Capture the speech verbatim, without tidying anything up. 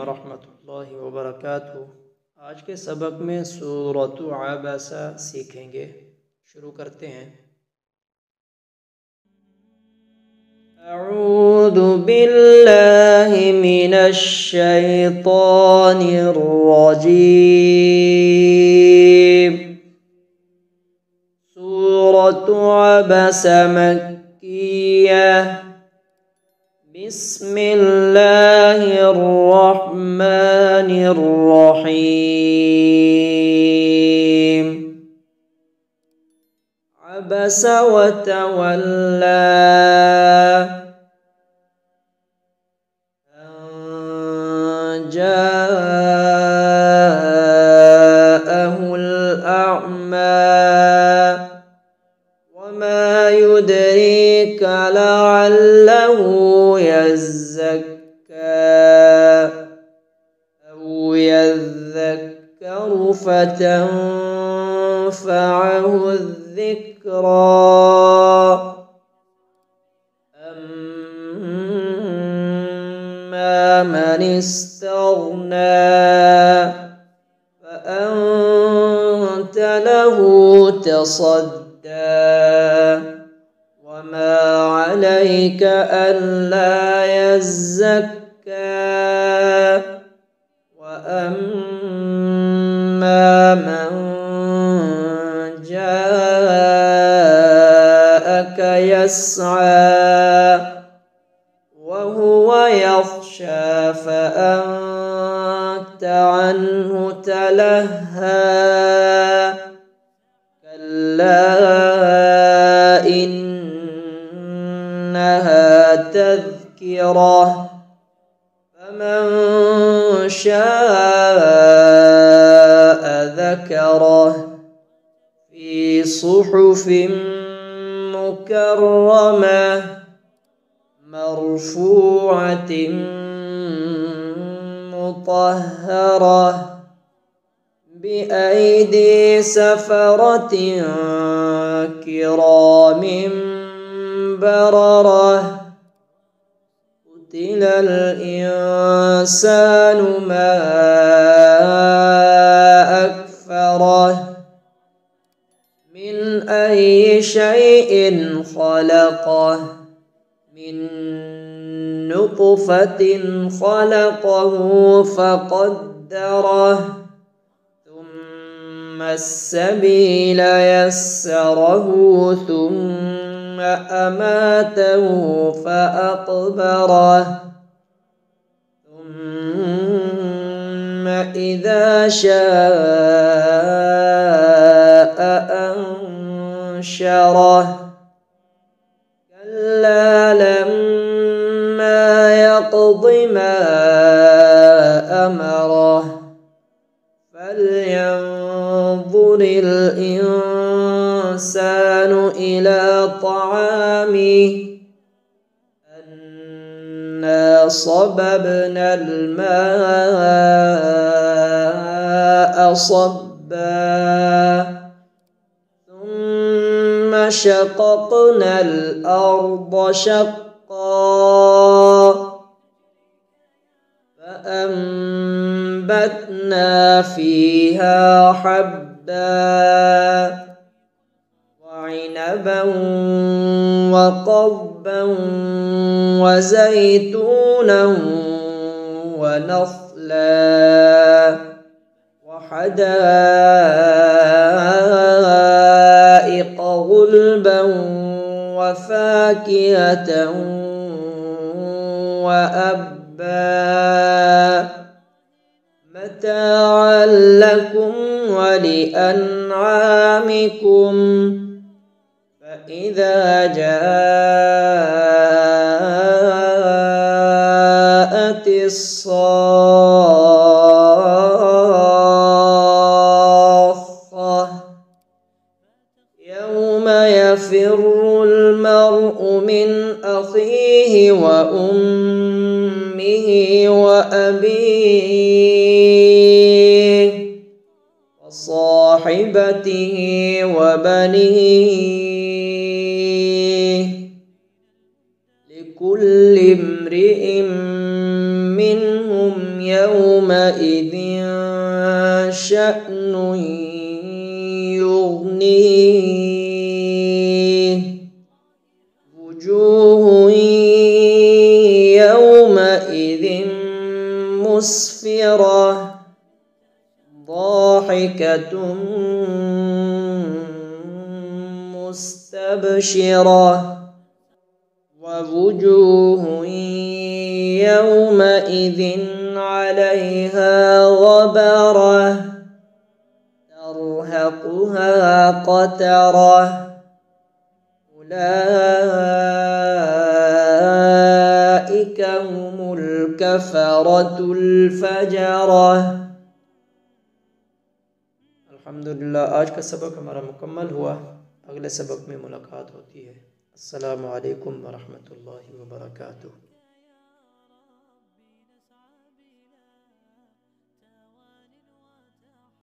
वरहमतुल्लाहि वबरकातुहू। आज के सबक में सूरत अबासा सीखेंगे। शुरू करते हैं। अऊज़ु बिल्लाहि मिनश शैतानिर रजीम। सूरत अबासा मक्किया। बिस्मिल्लाहिर्रहमानिर्रहीम। अबस व तवल्ला अन जाअहुल अअमा वमा युद्रीका लअल्लहु أو يذكر فتنفعه الذكرى أما من استغنى فأنت له تصدى وما عليك ألا يزكى وأما من جاءك يسعى وهو يخشى فأنت عنه تلهى كلا إنها تذكرة فمن شاء ذكره في صحف مكرمة مرفوعة مطهرة بأيدي سفرة كرام بررة. قتل الإنسان ما أكفره من أي شيء خلقه من نطفة خلقه فقدره ثم السبيل يسره ثم أماته فأقبره ثم إذا شاء أنشره كلا لما يقض ما أمره فلينظر الإنسان إلى طعامه أنا صببنا الماء صبا ثم شققنا الأرض شقا فأنبتنا فيها حبا وعنبا وقضبا وزيتونا ونخلا وحدائق غلبا وفاكهة وأبا متاعا لكم ولأنعامكم. فإذا جاءت الصاخة يوم يفر المرء من أخيه وأمه وأبيه وصاحبته وبنيه لكل امرئ منهم يوم شأن يغنيه وجوه يومئذ مسفرة ضاحكة مستبشرة ووجوه يومئذ عليها غبرة ترهقها قترة أولئك هم الكفرة الفجرة۔ الحمدللہ آج کا سبق ہمارا مکمل ہوا، اگلے سبق میں ملاقات ہوتی ہے۔ السلام علیکم ورحمۃ اللہ وبرکاتہ۔